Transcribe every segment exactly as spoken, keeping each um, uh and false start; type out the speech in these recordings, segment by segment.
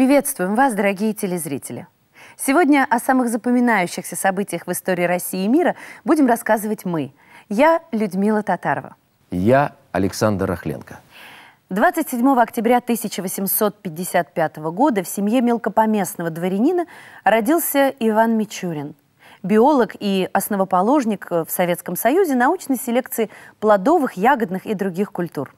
Приветствуем вас, дорогие телезрители! Сегодня о самых запоминающихся событиях в истории России и мира будем рассказывать мы. Я Людмила Татарова. Я Александр Рахленко. двадцать седьмого октября тысяча восемьсот пятьдесят пятого года в семье мелкопоместного дворянина родился Иван Мичурин. Биолог и основоположник в Советском Союзе научной селекции плодовых, ягодных и других культур.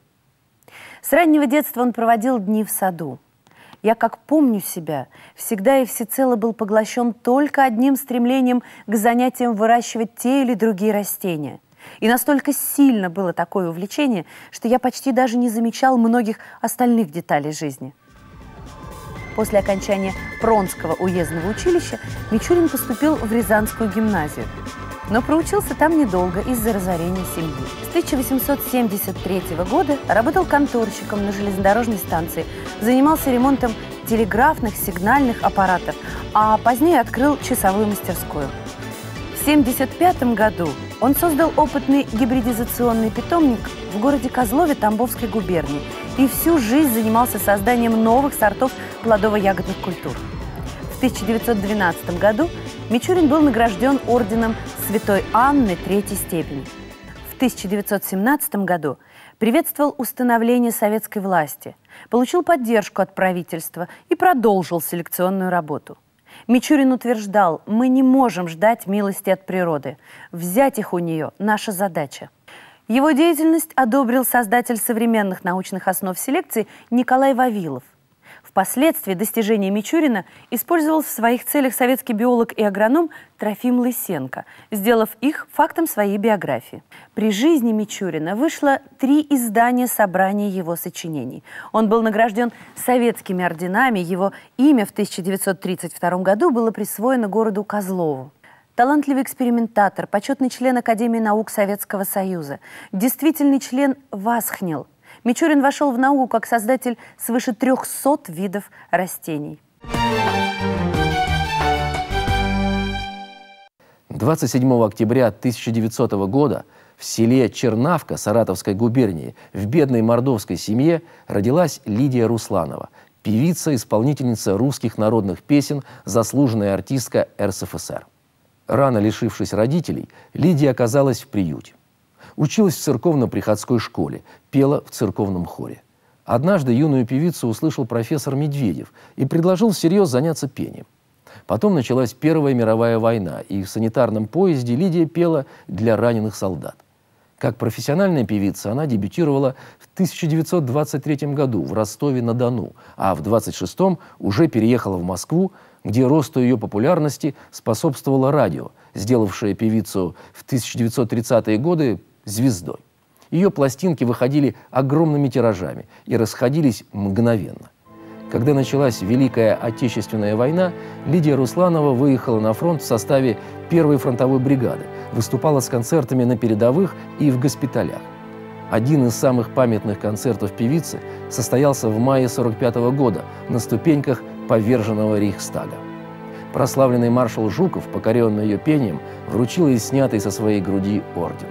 С раннего детства он проводил дни в саду. Я, как помню себя, всегда и всецело был поглощен только одним стремлением к занятиям выращивать те или другие растения. И настолько сильно было такое увлечение, что я почти даже не замечал многих остальных деталей жизни. После окончания Пронского уездного училища Мичурин поступил в Рязанскую гимназию, но проучился там недолго из-за разорения семьи. С тысяча восемьсот семьдесят третьего года работал конторщиком на железнодорожной станции, занимался ремонтом телеграфных, сигнальных аппаратов, а позднее открыл часовую мастерскую. В тысяча девятьсот семьдесят пятом году он создал опытный гибридизационный питомник в городе Козлове Тамбовской губернии и всю жизнь занимался созданием новых сортов плодово-ягодных культур. В тысяча девятьсот двенадцатом году Мичурин был награжден орденом Святой Анны третьей степени. В тысяча девятьсот семнадцатом году приветствовал установление советской власти, получил поддержку от правительства и продолжил селекционную работу. Мичурин утверждал: мы не можем ждать милости от природы. Взять их у нее – наша задача. Его деятельность одобрил создатель современных научных основ селекции Николай Вавилов. Впоследствии достижения Мичурина использовал в своих целях советский биолог и агроном Трофим Лысенко, сделав их фактом своей биографии. При жизни Мичурина вышло три издания собрания его сочинений. Он был награжден советскими орденами, его имя в тысяча девятьсот тридцать втором году было присвоено городу Козлову. Талантливый экспериментатор, почетный член Академии наук Советского Союза, действительный член ВАСХНИЛ. Мичурин вошел в науку как создатель свыше трехсот видов растений. двадцать седьмого октября тысяча девятисотого года в селе Чернавка Саратовской губернии в бедной мордовской семье родилась Лидия Русланова, певица, исполнительница русских народных песен, заслуженная артистка РСФСР. Рано лишившись родителей, Лидия оказалась в приюте. Училась в церковно-приходской школе, пела в церковном хоре. Однажды юную певицу услышал профессор Медведев и предложил всерьез заняться пением. Потом началась Первая мировая война, и в санитарном поезде Лидия пела для раненых солдат. Как профессиональная певица она дебютировала в тысяча девятьсот двадцать третьем году в Ростове-на-Дону, а в двадцать шестом уже переехала в Москву, где росту ее популярности способствовало радио, сделавшее певицу в тысяча девятьсот тридцатые годы звездой. Ее пластинки выходили огромными тиражами и расходились мгновенно. Когда началась Великая Отечественная война, Лидия Русланова выехала на фронт в составе первой фронтовой бригады, выступала с концертами на передовых и в госпиталях. Один из самых памятных концертов певицы состоялся в мае сорок пятого года на ступеньках поверженного Рейхстага. Прославленный маршал Жуков, покоренный ее пением, вручил ей снятый со своей груди орден.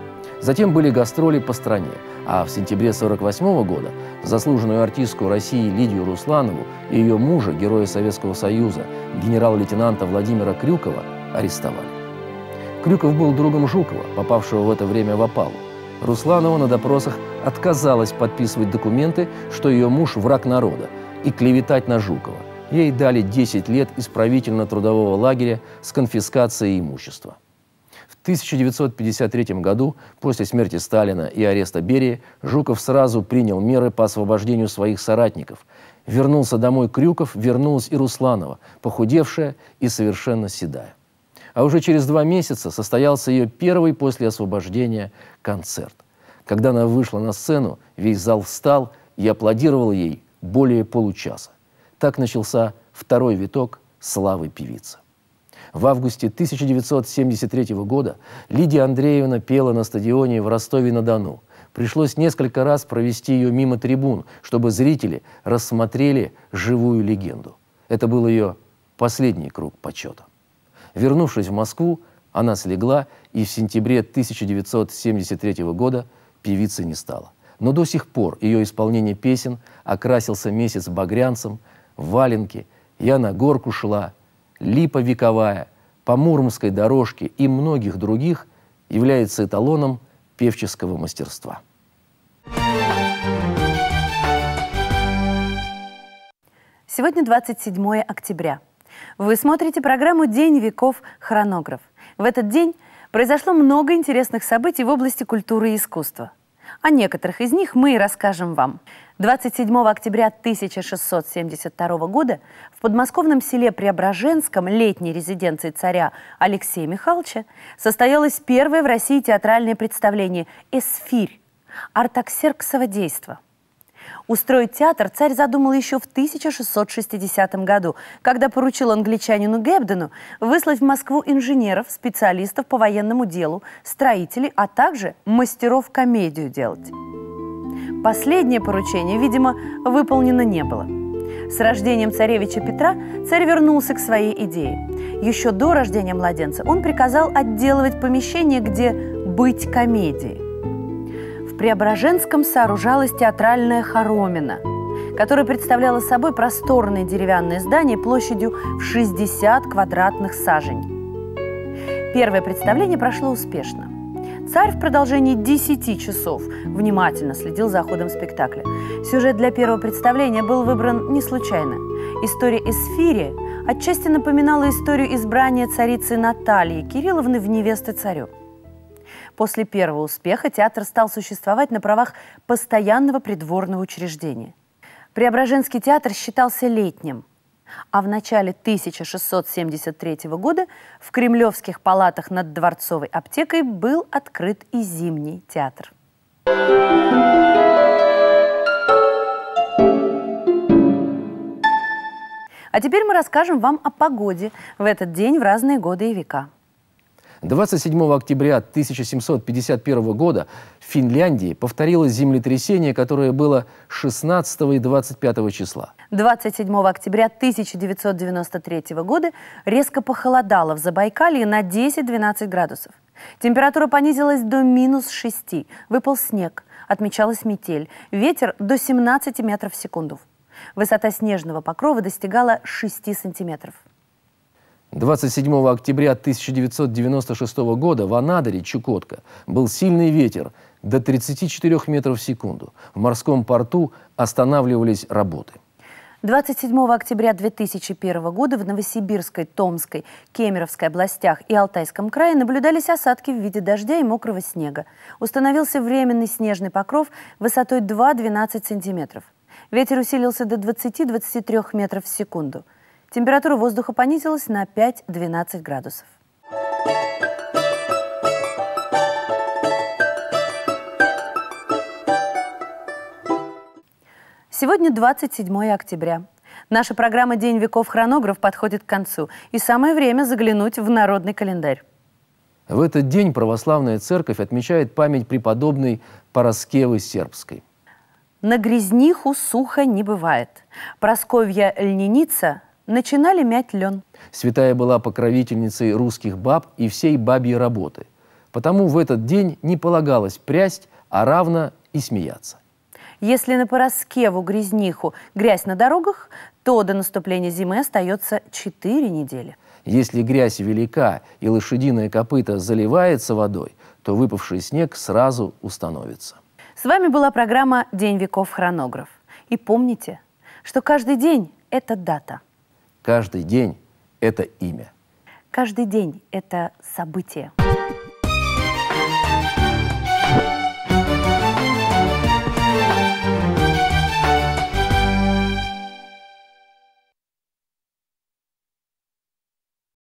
Затем были гастроли по стране, а в сентябре сорок восьмого года заслуженную артистку России Лидию Русланову и ее мужа, героя Советского Союза, генерал-лейтенанта Владимира Крюкова, арестовали. Крюков был другом Жукова, попавшего в это время в опалу. Русланова на допросах отказалась подписывать документы, что ее муж враг народа, и клеветать на Жукова. Ей дали десять лет исправительно-трудового лагеря с конфискацией имущества. В тысяча девятьсот пятьдесят третьем году, после смерти Сталина и ареста Берии, Жуков сразу принял меры по освобождению своих соратников. Вернулся домой Крюков, вернулась и Русланова, похудевшая и совершенно седая. А уже через два месяца состоялся ее первый после освобождения концерт. Когда она вышла на сцену, весь зал встал и аплодировал ей более получаса. Так начался второй виток славы певицы. В августе тысяча девятьсот семьдесят третьего года Лидия Андреевна пела на стадионе в Ростове-на-Дону. Пришлось несколько раз провести ее мимо трибун, чтобы зрители рассмотрели живую легенду. Это был ее последний круг почета. Вернувшись в Москву, она слегла, и в сентябре тысяча девятьсот семьдесят третьего года певицей не стала. Но до сих пор ее исполнение песен окрасился месяц багрянцем, валенки, я на горку шла, липа вековая, по Муромской дорожке и многих других является эталоном певческого мастерства. Сегодня двадцать седьмое октября. Вы смотрите программу «День веков. Хронограф». В этот день произошло много интересных событий в области культуры и искусства. О некоторых из них мы и расскажем вам. двадцать седьмого октября тысяча шестьсот семьдесят второго года в подмосковном селе Преображенском, летней резиденции царя Алексея Михайловича, состоялось первое в России театральное представление «Эсфирь» – артаксерксово действо. Устроить театр царь задумал еще в тысяча шестьсот шестидесятом году, когда поручил англичанину Гебдену выслать в Москву инженеров, специалистов по военному делу, строителей, а также мастеров комедию делать. Последнее поручение, видимо, выполнено не было. С рождением царевича Петра царь вернулся к своей идее. Еще до рождения младенца он приказал отделывать помещение, где быть комедией. В Преображенском сооружалась театральная хоромина, которая представляла собой просторное деревянное здание площадью в шестьдесят квадратных сажень. Первое представление прошло успешно. Царь в продолжении десяти часов внимательно следил за ходом спектакля. Сюжет для первого представления был выбран не случайно. История Эсфири отчасти напоминала историю избрания царицы Натальи Кирилловны в невесты царю. После первого успеха театр стал существовать на правах постоянного придворного учреждения. Преображенский театр считался летним, а в начале тысяча шестьсот семьдесят третьего года в кремлевских палатах над Дворцовой аптекой был открыт и зимний театр. А теперь мы расскажем вам о погоде в этот день в разные годы и века. двадцать седьмого октября тысяча семьсот пятьдесят первого года в Финляндии повторилось землетрясение, которое было шестнадцатого и двадцать пятого числа. двадцать седьмого октября тысяча девятьсот девяносто третьего года резко похолодало в Забайкалье на десять-двенадцать градусов. Температура понизилась до минус шести, выпал снег, отмечалась метель, ветер до семнадцати метров в секунду. Высота снежного покрова достигала шести сантиметров. двадцать седьмого октября тысяча девятьсот девяносто шестого года в Анадыре, Чукотка, был сильный ветер до тридцати четырёх метров в секунду. В морском порту останавливались работы. двадцать седьмого октября две тысячи первого года в Новосибирской, Томской, Кемеровской областях и Алтайском крае наблюдались осадки в виде дождя и мокрого снега. Установился временный снежный покров высотой два-двенадцать сантиметров. Ветер усилился до двадцати-двадцати трёх метров в секунду. Температура воздуха понизилась на пять-двенадцать градусов. Сегодня двадцать седьмое октября. Наша программа «День веков. Хронограф» подходит к концу, и самое время заглянуть в народный календарь. В этот день православная церковь отмечает память преподобной Параскевы Сербской. На грязниху сухо не бывает. Просковья Льненица начинали мять лен. Святая была покровительницей русских баб и всей бабьей работы. Потому в этот день не полагалось прясть, а равно и смеяться. Если на Параскеву грязниху грязь на дорогах, то до наступления зимы остается четыре недели. Если грязь велика и лошадиное копыто заливается водой, то выпавший снег сразу установится. С вами была программа «День веков. Хронограф». И помните, что каждый день – это дата. Каждый день – это имя. Каждый день – это событие.